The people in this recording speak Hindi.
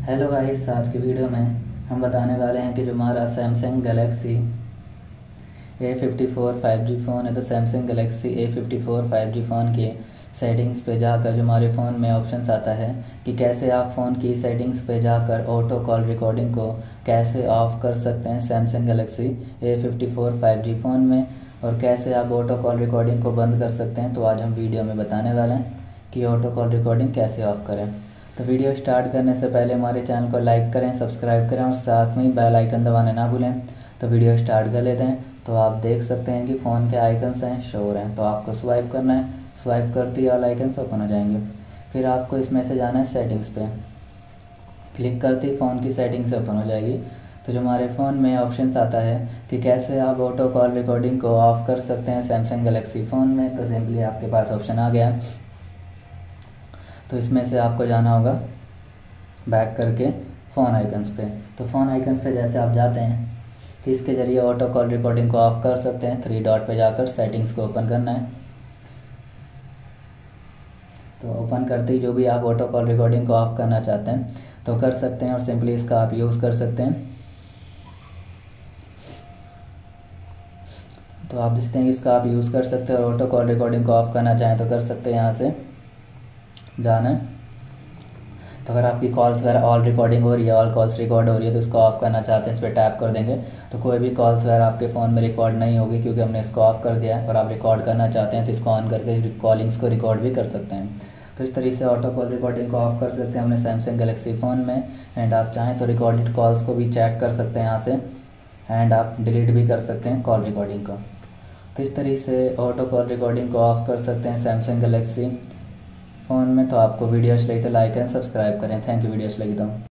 हेलो गाइस, आज की वीडियो में हम बताने वाले हैं कि जो हमारा Samsung Galaxy A54 5G phone है, तो Samsung Galaxy A54 5G phone की सेटिंग्स पे जाकर जो हमारे फ़ोन में ऑप्शंस आता है कि कैसे आप फ़ोन की सेटिंग्स पे जाकर ऑटो कॉल रिकॉर्डिंग को कैसे ऑफ़ कर सकते हैं Samsung Galaxy A54 5G phone में, और कैसे आप ऑटो कॉल रिकॉर्डिंग को बंद कर सकते हैं। तो आज हम वीडियो में बताने वाले हैं कि ऑटो कॉल रिकॉर्डिंग कैसे ऑफ़ करें। तो वीडियो स्टार्ट करने से पहले हमारे चैनल को लाइक करें, सब्सक्राइब करें और साथ में ही बेल आइकन दबाना ना भूलें। तो वीडियो स्टार्ट कर लेते हैं। तो आप देख सकते हैं कि फ़ोन के आइकन्स हैं, शो हो रहे हैं। तो आपको स्वाइप करना है, स्वाइप करते ही ऑल आइकन्स ओपन हो जाएंगे। फिर आपको इसमें से जाना है सेटिंग्स पे, क्लिक करते ही फ़ोन की सेटिंग्स ओपन हो जाएगी। तो जो हमारे फ़ोन में ऑप्शंस आता है कि कैसे आप ऑटो कॉल रिकॉर्डिंग को ऑफ़ कर सकते हैं सैमसंग गैलेक्सी फ़ोन में, तो सिंपली आपके पास ऑप्शन आ गया। तो इसमें से आपको जाना होगा बैक करके फ़ोन आइकन्स पे। तो फ़ोन आइकन्स पे जैसे आप जाते हैं तो इसके ज़रिए ऑटो कॉल रिकॉर्डिंग को ऑफ़ कर सकते हैं। 3 डॉट पे जाकर सेटिंग्स को ओपन करना है। तो ओपन करते ही जो भी आप ऑटो कॉल रिकॉर्डिंग को ऑफ़ करना चाहते हैं तो कर सकते हैं, और सिंपली इसका आप यूज़ कर सकते हैं। तो आप जिस तरह इसका आप यूज़ कर सकते हैं और ऑटो कॉल रिकॉर्डिंग को ऑफ़ करना चाहें तो कर सकते हैं। यहाँ से जाना है। तो अगर आपकी कॉल्स वगैरह ऑल रिकॉर्डिंग हो रही है, ऑल कॉल्स रिकॉर्ड हो रही है, तो इसको ऑफ़ करना चाहते हैं, इस पर टैप कर देंगे तो कोई भी कॉल्स वगैरह आपके फ़ोन में रिकॉर्ड नहीं होगी, क्योंकि हमने इसको ऑफ़ कर दिया है। और आप रिकॉर्ड करना चाहते हैं तो इसको ऑन करके कॉलिंग्स को रिकॉर्ड भी कर सकते हैं। तो इस तरीके से ऑटो कॉल रिकॉर्डिंग को ऑफ़ कर सकते हैं अपने सैमसंग गैलेक्सी फ़ोन में। एंड आप चाहें तो रिकॉर्डेड कॉल्स को भी चेक कर सकते हैं यहाँ से, एंड आप डिलीट भी कर सकते हैं कॉल रिकॉर्डिंग को। तो इस तरीके से ऑटो कॉल रिकॉर्डिंग को ऑफ़ कर सकते हैं सैमसंग गैलेक्सी फ़ोन में। तो आपको वीडियो अच्छी लगी तो लाइक एंड सब्सक्राइब करें। Thank you. वीडियो अच्छी लगी तो